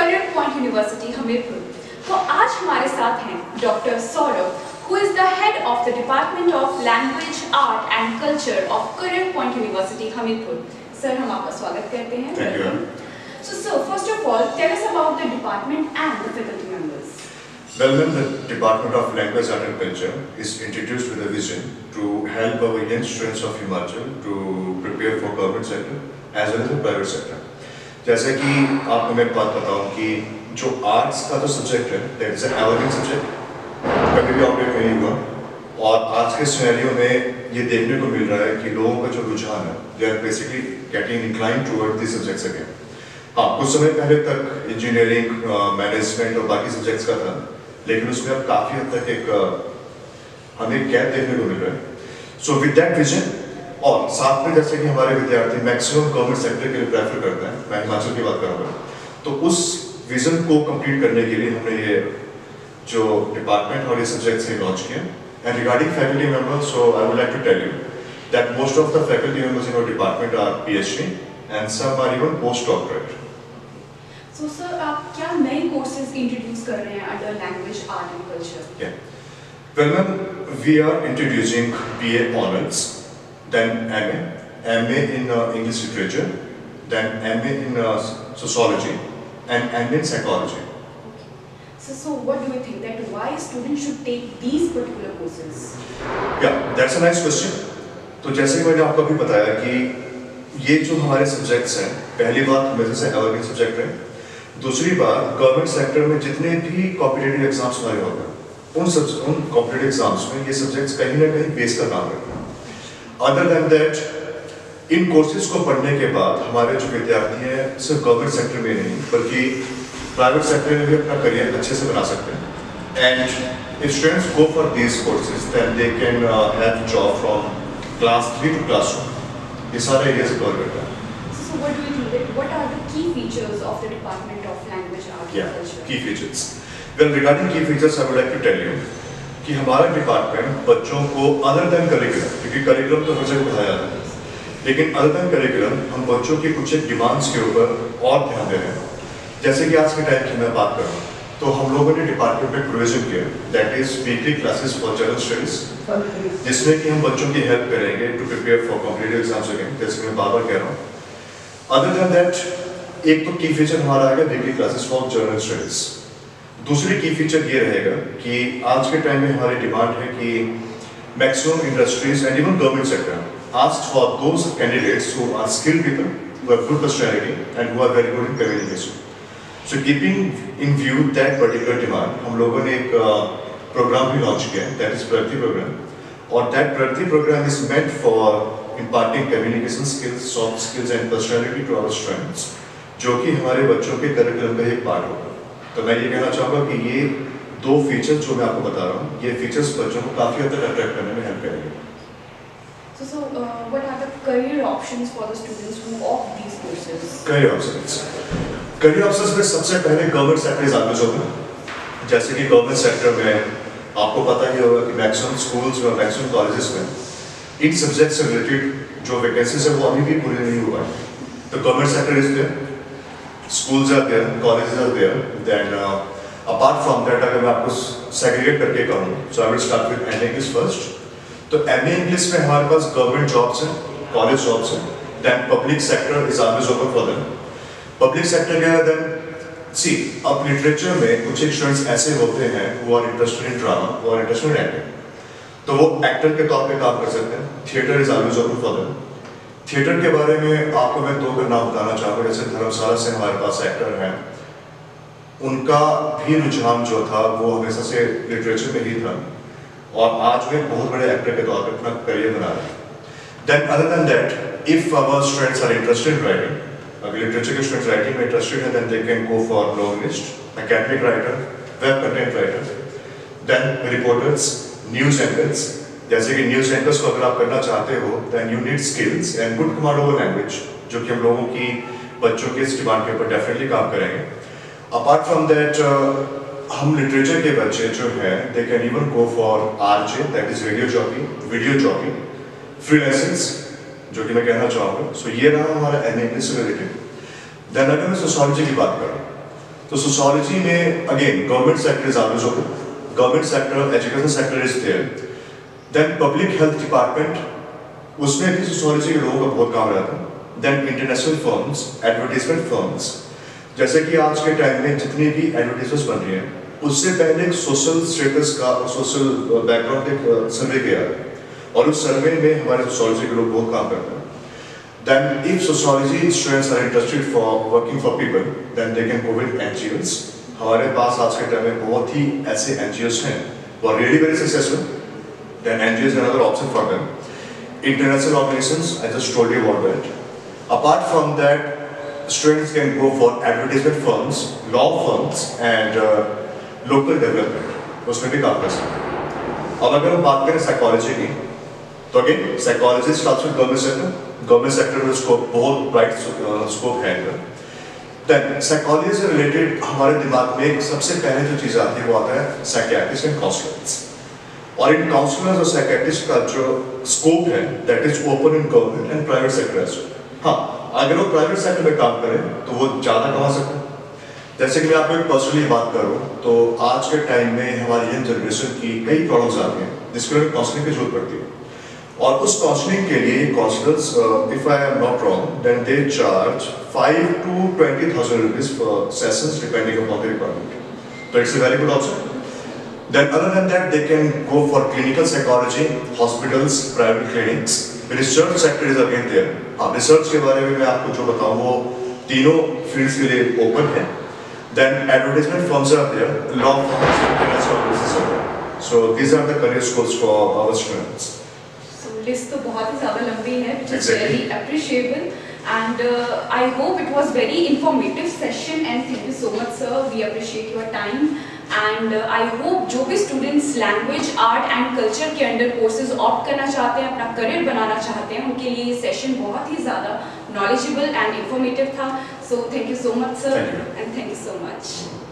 Career point university Hamirpur. तो आज हमारे साथ हैं doctor Saurabh, who is the head of the Department of Language, Art and Culture of Career Point University, Hamirpur. Sir, हम आपका स्वागत करते हैं। Thank you. So, sir, first of all, tell us about the department and the faculty members. Well, ma'am, the Department of Language, Art and Culture is introduced with a vision to help our young students of Himachal to prepare for government sector as well as the private sector. जैसे कि आपको मैं एक बात बताऊं कि जो arts का जो सब्जेक्ट है, that is an evergreen subject. कभी भी ऑपरेट नहीं हुआ और आज के सिनेरियो में ये देखने को मिल रहा है कि लोगों का जो रुझान है they are basically getting inclined toward these subjects again. हाँ, कुछ समय पहले तक इंजीनियरिंग, मैनेजमेंट और बाकी सब्जेक्ट्स का था, लेकिन उसमें अब काफ़ी हद तक एक हमें गैप देखने को मिल रहा है। सो विद दैट विजन और साथ में जैसे कि हमारे विद्यार्थी मैक्सिमम गवर्नमेंट सेक्टर के लिए प्रेफर करते हैं, मैं हिमाचल की बात करूँगा, तो उस विजन को कंप्लीट करने के लिए हमने ये जो डिपार्टमेंट और ये सब्जेक्ट्स हैं लॉन्च किए। And regarding faculty members, so I would like to tell you that most of the faculty members in our department are PhD and some are even post doctorate. So, sir, आप क्या नए courses introduce कर रहे हैं under language, art and culture? Well, ma'am, we are introducing BA Honors, then MA in English Literature, then MA in Sociology, and MA in Psychology. So what do you think that why students should take these particular courses? Yeah, that's a nice question. तो जैसे कि मैंने आपको अभी बताया कि ये जो हमारे सब्जेक्ट्स हैं, पहली बात हमेशा से एवरग्रीन सब्जेक्ट है। दूसरी बात, गवर्नमेंट सेक्टर में जितने भी कॉम्पिटिटिव एग्जाम्स हमारे होते हैं, उन कॉम्पिटिटिव एग्जाम्स में ये सब्जेक्ट्स कहीं ना कहीं बेस का काम करते हैं। अदर देन दैट, इन कोर्सेज को पढ़ने के बाद हमारे जो विद्यार्थी हैं सिर्फ गवर्नमेंट सेक्टर में नहीं बल्कि प्राइवेट सेक्टर में भी अपना करियर अच्छे से बना सकते हैं। And if students go for these courses then they can have job from class 3 to class 2। ये सारे एरिया से कवर करता है। So what do you think that what are the key features of the Department of Language, Art and Culture? Key features. Well, regarding key features, I would like to tell you कि हमारा department बच्चों को other than curriculum, क्योंकि curriculum तो हर जगह पढ़ाया जाता है, लेकिन अदर देन करिकुलम हम बच्चों की कुछ एक डिमांड्स के ऊपर और ध्यान दे रहे हैं। जैसे कि आज के टाइम की मैं बात करूँ तो हम लोगों ने डिपार्टमेंट में प्रोविजन किया, that is weekly classes for general studies, जिसमें कि हम बच्चों की हेल्प करेंगे to prepare for competitive exams again, जैसे मैं बार बार कह रहा हूँ। अदर देन दैट, एक तो की फीचर हमारा आएगा weekly classes for general studies. दूसरी की फीचर ये रहेगा कि आज के टाइम में हमारी डिमांड है कि maximum industries and even government sector ask for those candidates who are skilled people, who have good personality and who are very good in communication. So keeping in view that particular demand, हम लोगों ने एक programme भी launch किया है, that is Pragati programme, और that Pragati programme is meant for imparting communication skills, soft skills and personality to our students, जो कि हमारे बच्चों के करिकुलम का एक पार्ट होगा। तो मैं ये कहना चाहूँगा कि ये दो फीचर्स जो मैं आपको बता रहा हूँ, ये फीचर्स बच्चों को काफ़ी हद तक अट्रैक्ट करने में हेल्प करेंगे। So what are the career options for the students who opt these courses? Career options में सबसे पहले गवर्नमेंट सेक्टर इज ऑब्वियस होगा। जैसे कि गवर्नमेंट सेक्टर में आपको पता ही होगा कि मैक्सिमम स्कूल्स में और मैक्सिमम कॉलेजेस में इन सब्जेक्ट से रिलेटेड जो वैकेंसीज है वो अभी भी पूरी नहीं हुआ है। तो government sector is there, schools are there, colleges are there. Then apart from that, अगर मैं आपको सेग्रीगेट करके कहूँ, so I will start with MA English first. तो MA इंग्लिश में हमारे पास गवर्नमेंट जॉब्स हैं, कॉलेज जॉब्स हैं, then public sector is always open for them. Public sector क्या है, देन सी अब लिटरेचर में कुछ एक स्टूडेंट्स ऐसे होते हैं वो आर इंटरेस्टेड इन ड्रामा, वो आर इंटरेस्टेड इन एक्टिंग, तो वो एक्टर के तौर पे काम कर सकते हैं। Theatre is always open for them. Theatre के बारे में आपको मैं दो नाम बताना चाहूँगा। जैसे धर्मशाला से हमारे पास एक्टर हैं, उनका भी रुझान जो था वो हमेशा से लिटरेचर में ही था और आज वे बहुत बड़े एक्टर के तौर पर अपना करियर बना रहे हैं। Then other than that, if our students are interested in writing, अगर लिटरेचर के स्टूडेंट्स राइटिंग में इंटरेस्टेड है, then they can go for novelist, academic writer, web content writer, then reporters, news anchors. जैसे कि news anchors को अगर आप करना चाहते हो, then you need skills and good command over language, जो कि हम लोगों की बच्चों के इस डिमांड के ऊपर डेफिनेटली काम करेंगे। अपार्ट फ्रॉम दैट, हम लिटरेचर के बच्चे जो हैं, they can even go for RJ, that is radio jockey, video jockey, freelancers, जो कि मैं कहना चाहूँगा। सो ये रहा हमारा MA इंग्लिश से रिलेटेड। देन अगर मैं सोशियोलॉजी की बात करूँ, तो सोशियोलॉजी में again government sector is always open, government sector, education sector is there, then public health department उसमें भी सोशियोलॉजी के लोगों का बहुत काम रहता है, then international firms, advertisement firms, जैसे कि आज के टाइम में जितनी भी एडवर्टाइजमेंट्स बन रही हैं उससे पहले एक सोशल स्टेटस का और सोशल बैकग्राउंड एक सर्वे किया है और उस सर्वे में हमारे सोशियोलॉजी के लोग बहुत काम करते हैं। Then, if sociology students are interested for working for people, then they can go with NGOs. हमारे पास आज के टाइम में बहुत ही ऐसे NGOs हैं who are really very successful. Then NGOs are another option for them. International organizations, I just told you about that. Apart from that, students can go for advertisement firms, law firms, and local development. उसमें भी काम कर सकते हैं। अब अगर हम बात करें साइकोलॉजी की, तो again psychology starts with government sector में उसको बहुत ब्राइट स्कोप है इनका। देन साइकोलॉजी से रिलेटेड हमारे दिमाग में सबसे पहले जो चीज़ आती है वो आता है साइकियाट्रिस्ट एंड काउंसलर्स, और इन काउंसलर्स और साइकियाट्रिस्ट का जो स्कोप है that is open in government and private sector as well. हाँ, अगर वो प्राइवेट सेक्टर में काम करें तो वो ज़्यादा कमा सकते हैं। जैसे कि मैं आपको एक पर्सनली बात करूँ तो आज के टाइम में हमारी यंग जनरेशन की कई प्रॉब्लम्स आती हैं जिसके लिए काउंसलिंग की जरूरत पड़ती है, और उस काउंसलिंग के लिए counsellors, if I am not wrong, then they charge 5 to 20,000 rupees for sessions depending upon the requirement. So it's a very good option. Then other than that, they can go for clinical psychology, hospitals, private clinics. Research sector is again there. हाँ, research के बारे में मैं आपको जो बताऊँ वो तीनों fields के लिए open है. Then advertisement firms are there, law firms, international business are there. So these are the career schools for our students. List तो बहुत ही ज़्यादा लंबी है, which is very appreciable, and I hope it was very informative session, and thank you so much sir, we appreciate your time, and I hope जो भी students language, art and culture के under courses opt करना चाहते हैं, अपना career बनाना चाहते हैं, उनके लिए ये session बहुत ही ज़्यादा knowledgeable and informative था, so thank you so much sir, and thank you so much.